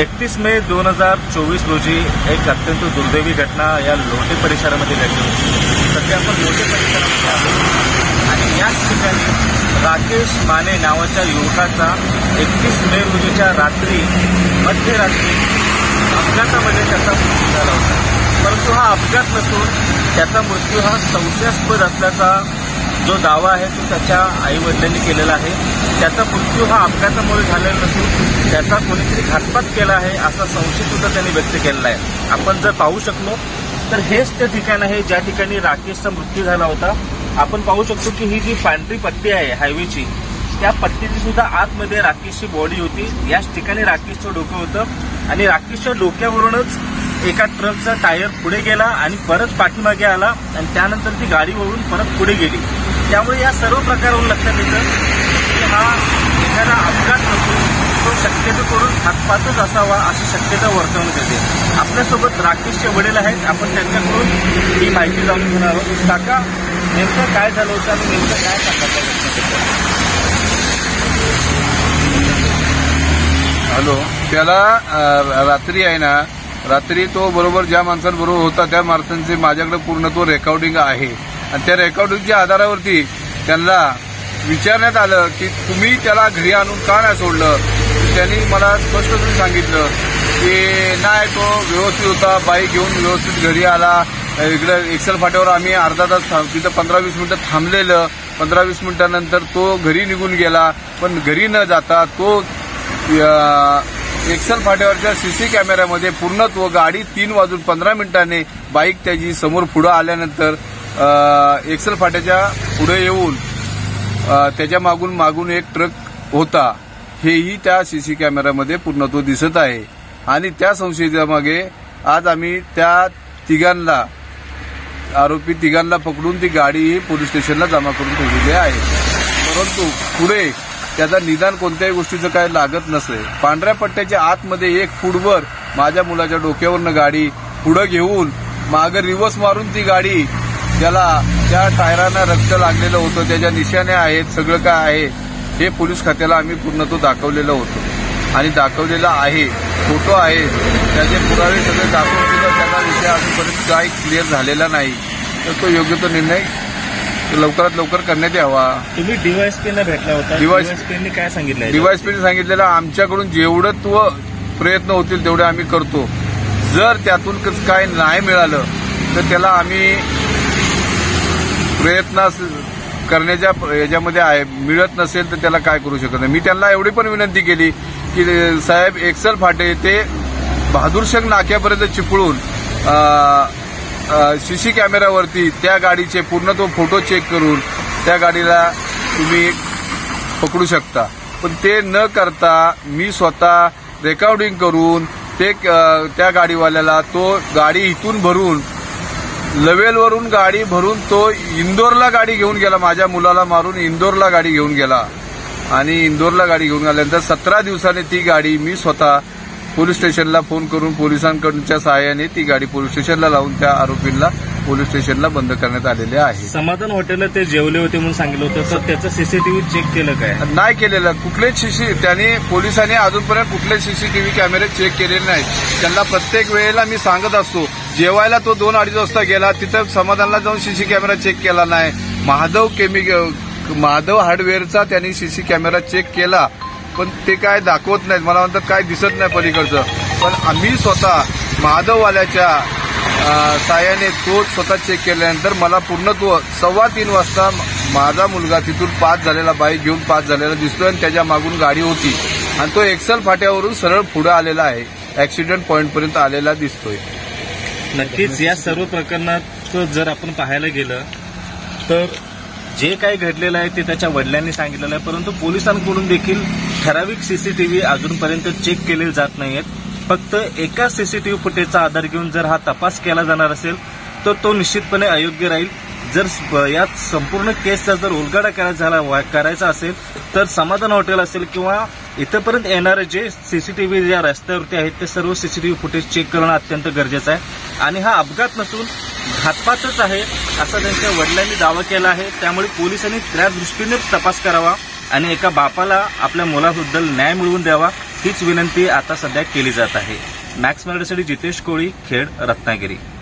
31 मे 2024 रोजी एक अत्यंत दुर्दैवी घटना या लोटे परिसरामध्ये घडली होती। सध्या आपण लोटे परिसरामध्ये आहोत आणि याच ठिकाणी राकेश माने नावाच्या युवकाचा 31 मे रोजीच्या रात्री मध्यरात्री अपघातामध्ये त्याचा मृत्यू झाला होता। परंतु हा अपघात नसून त्याचा मृत्यू हा संशयास्पद असल्याचा जो दावा आहे तो त्याच्या आईवडिलांनी केलेला आहे। त्याचा मृत्यू हा अपघातामुळे झालेला नसून त्याचा कोणीतरी घातपात केला आहे असा संशय सुद्धा त्यांनी व्यक्त केलेला आहे। आपण जर पाहू शकलो तर हेच ते ठिकाण आहे ज्या ठिकाणी राकेशचा मृत्यू झाला होता। आपण पाहू शकतो की ही जी पांढरी पट्टी आहे हायवेची, त्या पट्टीची सुद्धा आतमध्ये राकेशची बॉडी होती। याच ठिकाणी राकेशचं डोकं होतं आणि राकेशच्या डोक्यावरूनच एका ट्रकचा टायर पुढे गेला आणि परत पाठीमागे आला आणि त्यानंतर ती गाडी वळून परत पुढे गेली। त्यामुळे या सर्व प्रकारावरून लक्षात येतं की हा एखादा अपघात नसून तो शक्यतो करून घातपातच असावा अशी शक्यता वर्तवण्यात येते। आपल्यासोबत राकेशचे वडील आहेत, आपण त्यांच्याकडून ही माहिती जाणून घेणार आहोत। काका, नेमकं काय झालं होतं आणि नेमकं काय सांगायचं? हॅलो, त्याला रात्री आहे ना, रात्री तो बरोबर ज्या माणसांबरोबर होता त्या माणसांचे माझ्याकडे पूर्ण तो रेकॉर्डिंग आहे आणि त्या रेकॉर्डिंगच्या आधारावरती त्यांना विचारण्यात आलं की तुम्ही त्याला घरी आणून का नाही सोडलं। त्यांनी मला स्पष्टपणे सांगितलं की नाही, तो व्यवस्थित होता, बाईक घेऊन व्यवस्थित घरी आला। इकडे एक्सेल फाट्यावर आम्ही अर्धा तास तिथं 15-20 मिनिटं थांबलेलं। 15-20 मिनिटांनंतर तो घरी निघून गेला, पण घरी न जाता तो एक्सेल फाट्यावरच्या सीसी कॅमेऱ्यामध्ये पूर्ण तो गाडी 3:15 बाईक त्याची समोर पुढे आल्यानंतर एक्सेल फाट्याच्या पुढे येऊन त्याच्या मागून एक ट्रक होता, हेही त्या सीसी कॅमेऱ्यामध्ये पूर्ण तो दिसत आहे। आणि त्या संशयाच्या मागे आज आम्ही त्या आरोपी तिघांना पकडून ती गाडी पोलीस स्टेशनला जमा करून ठेवलेली आहे। परंतु पुढे त्याचा निदान कोणत्याही गोष्टीचं काय लागत नसे। पांढऱ्या पट्ट्याच्या आतमध्ये 1 फूटवर माझ्या मुलाच्या डोक्यावरनं गाडी पुढे घेऊन मागे रिव्हर्स मारून ती गाडी, त्याला त्या टायरांना रक्त लागलेलं होतं, त्याच्या निशाण्या आहेत, सगळं काय आहे हे पोलीस खात्याला आम्ही पूर्ण तो दाखवलेलं होतं आणि दाखवलेला आहे, फोटो आहे, त्याचे पुरावे सगळे दाखवून सुद्धा त्याचा विषय अजूनपर्यंत काय क्लिअर झालेला नाही। तर तो योग्य तो निर्णय लवकरात लवकर करण्यात यावा। तुम्ही डीवायएसपीला भेटला होता, डीवायएसपीने काय सांगितलं? डीवायएसपीने सांगितलेलं आमच्याकडून जेवढं तो प्रयत्न होतील तेवढे आम्ही करतो। जर त्यातून काय नाही मिळालं तर त्याला आम्ही प्रयत्न करण्याच्या याच्यामध्ये आहे, मिळत नसेल तर त्याला काय करू शकत नाही। मी त्यांना एवढी पण विनंती केली की साहेब, एक्सेल फाटे ते बहादूरशंग नाक्यापर्यंत चिपळून सीसी कॅमेऱ्यावरती त्या गाडीचे पूर्ण तो फोटो चेक करून त्या गाडीला तुम्ही पकडू शकता। पण ते न करता मी स्वतः रेकॉर्डिंग करून त्या गाडीवाल्याला तो गाडी इथून भरून लवेलवरून गाडी भरून तो इंदोरला गाडी घेऊन गेला। माझ्या मुलाला मारून इंदोरला गाडी घेऊन गेला आणि इंदोरला गाडी घेऊन गेल्यानंतर 17 दिवसांनी ती गाडी मी स्वतः पोलीस स्टेशनला फोन करून पोलिसांकडच्या सहाय्याने ती गाडी पोलीस स्टेशनला लावून त्या आरोपींना पोलीस स्टेशनला बंद करण्यात आलेले आहे। समाधान हॉटेलला ते जेवले होते म्हणून सांगितलं होतं, तर त्याचं सीसीटीव्ही चेक केलं काय? नाही केलेलं कुठलेच पोलिसांनी अजूनपर्यंत कुठले सीसीटीव्ही कॅमेरे चेक केलेले नाहीत। त्यांना प्रत्येक वेळेला मी सांगत असतो, जेवायला तो 2-2:30 वाजता गेला, तिथं समाधानला जाऊन सीसी कॅमेरा चेक केला नाही। महादेव हार्डवेअरचा त्यांनी सीसी कॅमेरा चेक केला, पण ते काय दाखवत नाहीत, मला म्हणतात काय दिसत नाही पलीकडचं। पण आम्ही स्वतः महादेववाल्याच्या साह्याने तो स्वतः चेक केल्यानंतर मला पूर्ण तो 2:15 वाजता माझा मुलगा तिथून पास झालेला, बाईक घेऊन पास झालेला दिसतोय आणि त्याच्या मागून गाडी होती आणि तो एक्सेल फाट्यावरून सरळ पुढे आलेला आहे, ऍक्सिडेंट पॉइंटपर्यंत आलेला दिसतोय। नक्कीच या सर्व प्रकरणात जर आपण पाहायला गेलं तर जे काही घडलेलं आहे ते त्याच्या वडिलांनी सांगितलेलं आहे, परंतु पोलिसांकडून देखील ठराविक सीसीटीव्ही अजूनपर्यंत चेक केले जात नाहीयेत। फक्त एका सीसीटीव्ही फुटेजचा आधार घेऊन जर हा तपास केला जाणार असेल तर तो निश्चितपणे अयोग्य राहील। जर यात संपूर्ण केसचा जर उलगडा करायचा असेल तर समाधान हॉटेल असेल किंवा इथपर्यंत येणारे जे सीसीटीव्ही ज्या रस्त्यावरती आहेत ते सर्व सीसीटीव्ही फुटेज चेक करणं अत्यंत गरजेचं आहे आणि हा अपघात नसून घातपातच आहे असा त्यांच्या वडिलांनी दावा केला आहे। त्यामुळे पोलिसांनी त्या दृष्टीने तपास करावा आणि एका बापाला आपल्या मुलाबद्दल न्याय मिळवून द्यावा तीच विनंती आता सध्या केली जात आहे. मॅक्स मराठीसाठी जितेश कोळी, खेड, रत्नागिरी.